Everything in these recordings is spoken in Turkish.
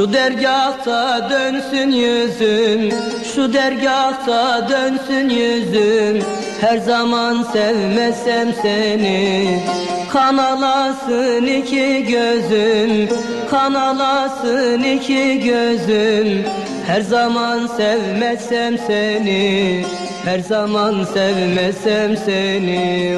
Şu dergâhta dönsün yüzüm, şu dergâhta dönsün yüzüm. Her zaman sevmesem seni, kan alasın iki gözüm, kan alasın iki gözüm. Her zaman sevmesem seni, her zaman sevmesem seni.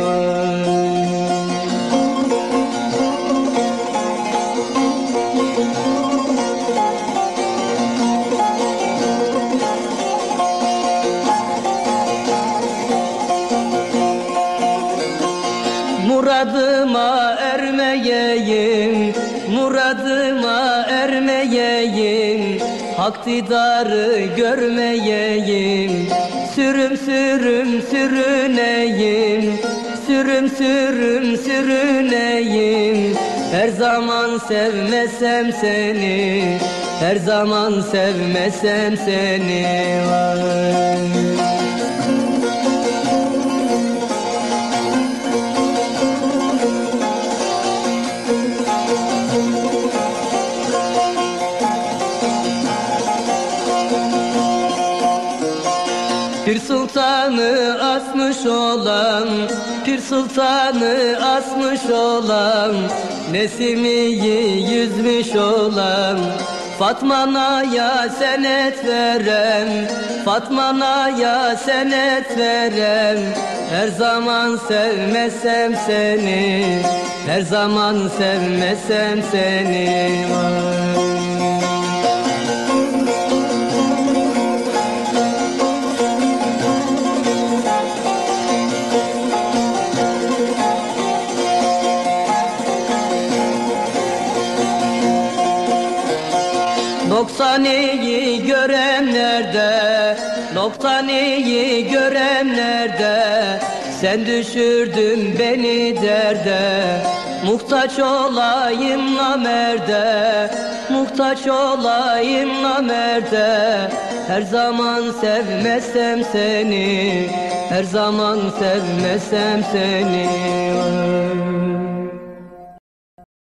Muradıma ermeyeyim, muradıma ermeyeyim, hak didarı görmeyeyim. Sürüm sürüm sürüneyim, sürüm sürüm sürüneyim. Her zaman sevmesem seni, her zaman sevmesem seni. Vay. 'Pir sultanı asmış olan, Pir sultanı asmış olan, Nesimi'yi yüzmüş olan, Fatma'ya senet veren, Fatma'ya senet veren. Her zaman sevmesem seni, her zaman sevmesem seni. Vay. 90'ı görenlerde, 90'ı görenlerde, sen düşürdün beni derde. Muhtaç olayım namerde, muhtaç olayım namerde. Her zaman sevmesem seni, her zaman sevmesem seni.